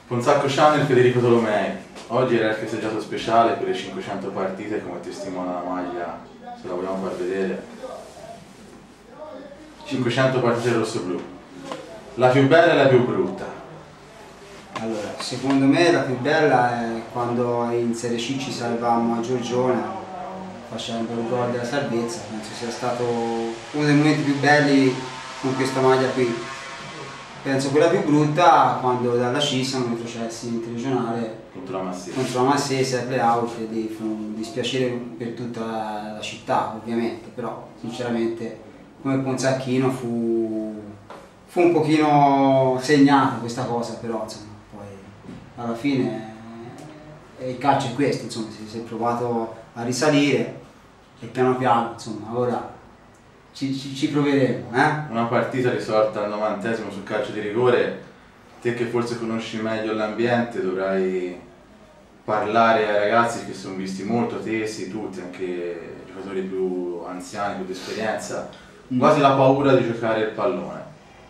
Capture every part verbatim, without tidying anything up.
Ponzacco Channel, Federico Tolomei. Oggi era il festeggiato speciale per le cinquecento partite, come testimonia la maglia, se la vogliamo far vedere. cinquecento partite rossoblu. La più bella e la più brutta? Allora, secondo me la più bella è quando in Serie C ci salvammo a Giorgione facendo il gol della salvezza. Penso sia stato uno dei momenti più belli con questa maglia qui. Penso quella più brutta quando dalla C siamo retrocessi in interregionale Contro la Massese. Contro la Massese, play-out, e fu un dispiacere per tutta la città ovviamente, però sinceramente come Ponzacchino fu, fu un pochino segnata questa cosa, però insomma poi alla fine eh, il calcio è questo, insomma si, si è provato a risalire e piano piano insomma ora Ci, ci, ci proveremo. Eh? Una partita risolta al novantesimo sul calcio di rigore. Te che forse conosci meglio l'ambiente dovrai parlare ai ragazzi che sono visti molto tesi, tutti, anche giocatori più anziani, più di esperienza, quasi la paura di giocare il pallone.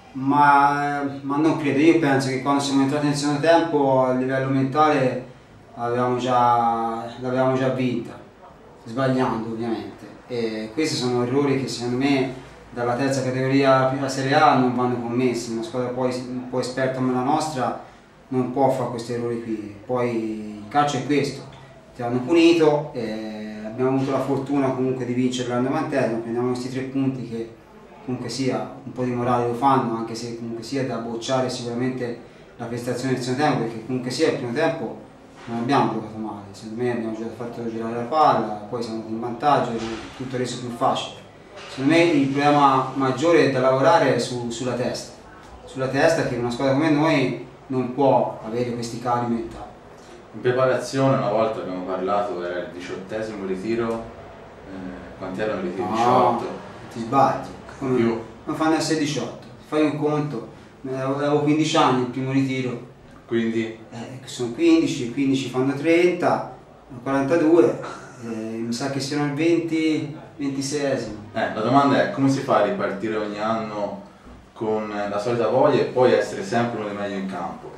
Ma, ma non credo, io penso che quando siamo entrati nel secondo tempo a livello mentale l'avevamo già, l'avevamo già vinta, sbagliando ovviamente. E questi sono errori che secondo me dalla terza categoria alla Serie A non vanno commessi. Una squadra poi un po' esperta come la nostra non può fare questi errori qui. Poi il calcio è questo, ti hanno punito, e abbiamo avuto la fortuna comunque di vincere al novantesimo, prendiamo questi tre punti che comunque sia un po' di morale lo fanno, anche se comunque sia da bocciare sicuramente la prestazione del secondo tempo, perché comunque sia il primo tempo non abbiamo giocato male, secondo me abbiamo fatto girare la palla, poi siamo andati in vantaggio e tutto reso più facile. Secondo me il problema maggiore da lavorare è su, sulla testa, sulla testa che una squadra come noi non può avere questi cali mentali. In preparazione una volta abbiamo parlato, era il diciottesimo ritiro, eh, quanti erano i ritiri? No, diciotto? ti sbagli, come, Più. come fanno a essere diciotto? Fai un conto, avevo quindici anni il primo ritiro. Quindi? Eh, sono quindici, quindici fanno trenta, quarantadue, eh, mi sa che siano il venti, ventiseiesimo. Eh, la domanda è come si fa a ripartire ogni anno con la solita voglia e poi essere sempre uno dei meglio in campo?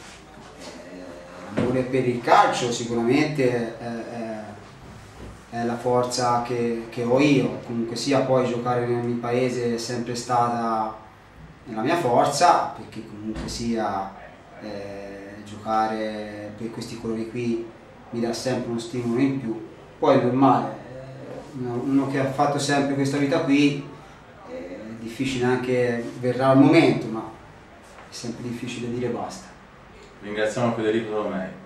L'amore per il calcio sicuramente è, è, è la forza che, che ho io, comunque sia poi giocare nel mio paese è sempre stata la mia forza, perché comunque sia eh, giocare per questi colori qui mi dà sempre uno stimolo in più. Poi è normale, uno, uno che ha fatto sempre questa vita qui è difficile anche, verrà al momento, ma è sempre difficile dire basta. Ringraziamo Federico Tolomei.